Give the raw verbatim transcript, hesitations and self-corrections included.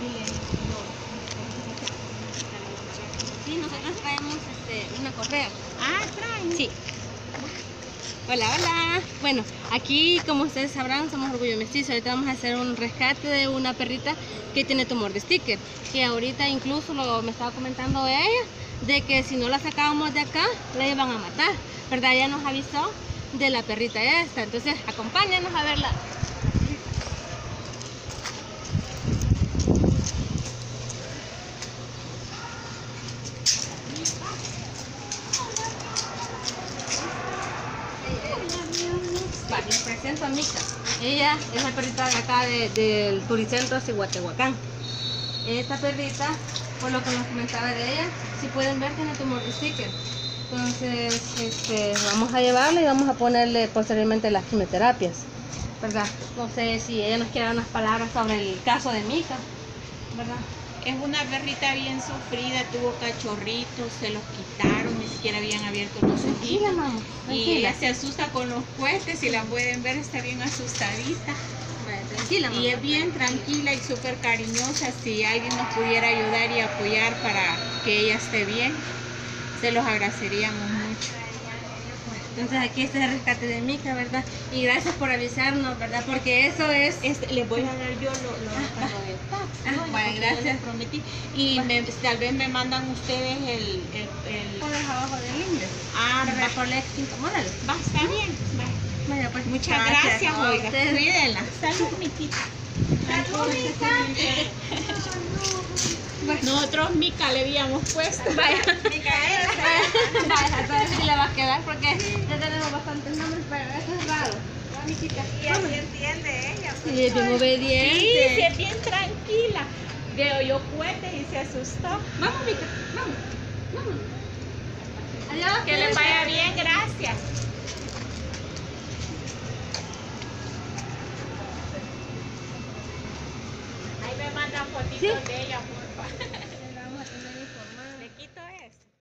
Sí, nosotros traemos este, una correa. Ah, traen. Sí. Hola, hola. Bueno, aquí como ustedes sabrán somos Orgullo Mestizo. Ahorita vamos a hacer un rescate de una perrita que tiene tumor de sticker. Que ahorita incluso lo, me estaba comentando ella de que si no la sacábamos de acá la iban a matar, ¿verdad? Ella nos avisó de la perrita esta. Entonces acompáñanos a verla. Vale, les presento a Mica. Ella es la perrita de acá de, del Turicentro Cihuatehuacán. Esta perrita, por lo que nos comentaba de ella, si pueden ver, tiene tumor de sticker. Entonces, este, vamos a llevarla y vamos a ponerle posteriormente las quimioterapias, ¿verdad? No sé si ella nos quiere dar unas palabras sobre el caso de Mica, ¿verdad? Es una perrita bien sufrida, tuvo cachorritos, se los quitaron, ni siquiera habían abierto los ojos. Tranquila, mamá. Y ella se asusta con los cohetes, si la pueden ver está bien asustadita. Vale, tranquila, mamá. Y es bien tranquila y súper cariñosa. Si alguien nos pudiera ayudar y apoyar para que ella esté bien, se los agradeceríamos mucho. Entonces aquí está el rescate de Mica, ¿verdad? Y gracias por avisarnos, ¿verdad? Porque eso es... Este, les voy a dar yo lo, lo, Ah, lo del tax, ah, ¿no? vale, Porque gracias. yo les prometí. Y me, tal vez me mandan ustedes el... el, el... Pones abajo del índice. Ah, Para va, recolectar cinco modales. va, está bien. Va. Vaya, pues Muchas gracias, a oiga. ustedes. Cuídenla. Salud, Miquita. Salud, Mica. Nosotros Mica le habíamos puesto. Vaya, Micaela. Vaya, entonces sí le va a quedar porque ya tenemos bastantes nombres, pero eso es raro. Va, Miquita. Y así entiende ella. Sí, es bien obediente. Sí, sí, es bien tranquila. Veo yo cohetes y se asustó. Vamos, Mica, vamos, vamos. Adiós. Que les vaya bien, gracias. Ahí me mandan fotitos Sí. de ella, porfa.